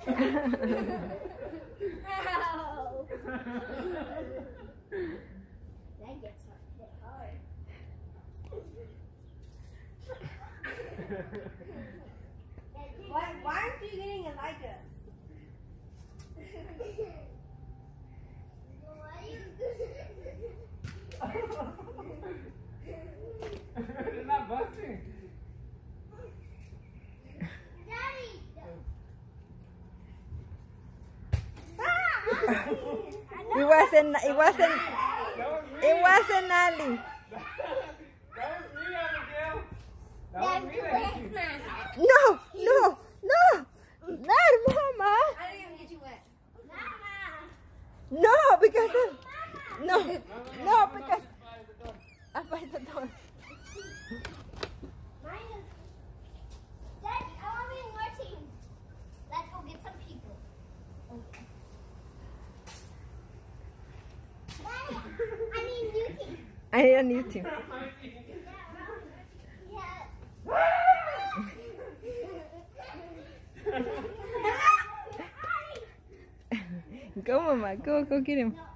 That gets hard. Why aren't you getting a Leica? It's not busting. Daddy! It wasn't Nali. That was me, Abigail. That was me that hit you. No, not Mama. I didn't even get you wet. No, because no, because I by the door. Daddy, I want to be in your team. Let's go get some people. Daddy, I need new team. I need a new team. Go, Mama. Go get him.